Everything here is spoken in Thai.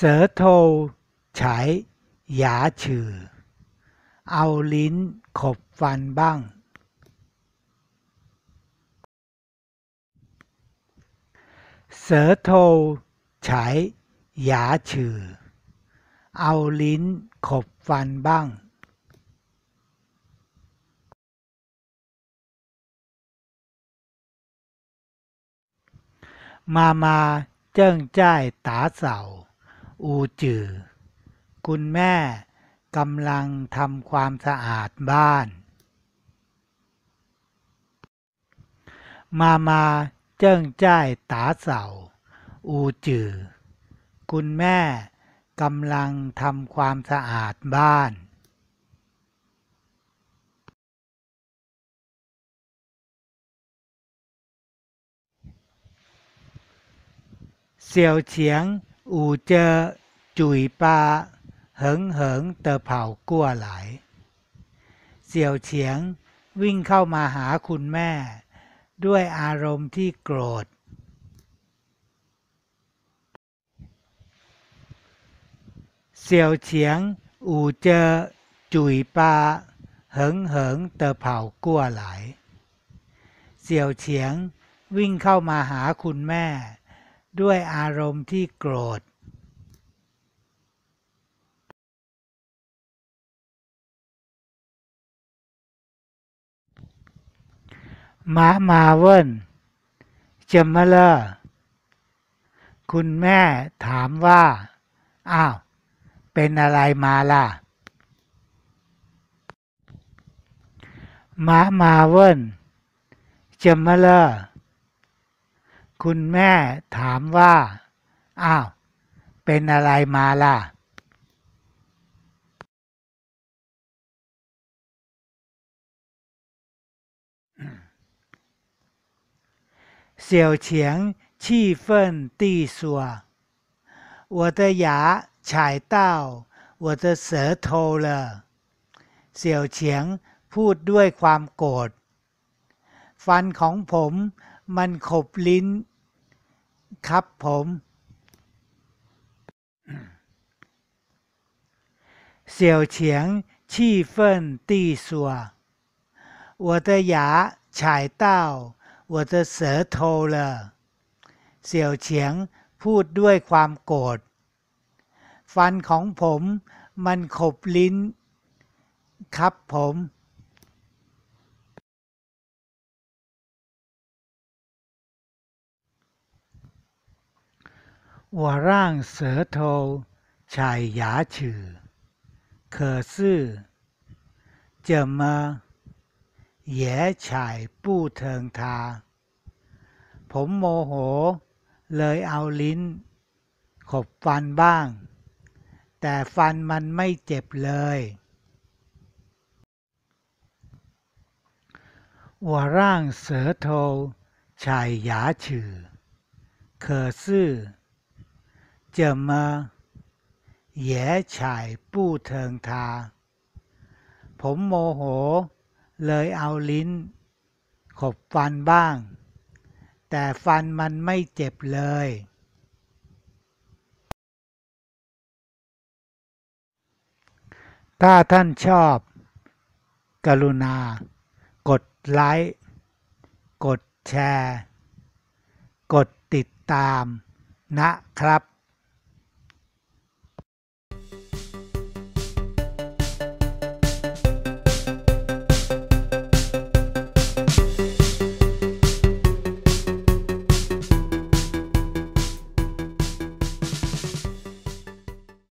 舌头ใช้牙齿เอาลิ้นขบฟันบ้าง舌头ใช้牙齿เอาลิ้นขบฟันบ้าง妈正在打扫屋子คุณแม่กำลังทำความสะอาดบ้าน妈妈正在打扫屋子คุณแม่กำลังทำความสะอาดบ้าน小强捂着嘴巴狠狠地跑过来เสี่ยวเฉียงวิ่งเข้ามาหาคุณแม่ด้วยอารมณ์ที่โกรธ小强捂着嘴巴狠狠地跑过来เสี่ยวเฉียงวิ่งเข้ามาหาคุณแม่ด้วยอารมณ์ที่โกรธมา问怎么了คุณแม่ถามว่าอ้าวเป็นอะไรมาล่ะมา问怎么了คุณแม่ถามว่าอ้าวเป็นอะไรมาล่ะ小强气愤地说我的牙踩到我的舌头了เสี่ยวเฉียงพูดด้วยความโกรธฟันของผมมันขบลิ้นครับผม小强气愤地说我的牙踩到我的舌头了เสี่ยวเฉียงพูดด้วยความโกรธฟันของผมมันขบลิ้นครับผม我让舌头踩牙齿可是怎么也踩不疼它ผมโมโหเลยเอาลิ้นขบฟันบ้างแต่ฟันมันไม่เจ็บเลย我让舌头踩牙齿可是怎么也踩不疼它ผมโมโหเลยเอาลิ้นขบฟันบ้างแต่ฟันมันไม่เจ็บเลยถ้าท่านชอบกรุณากดไลค์กดแชร์กดติดตามนะครับ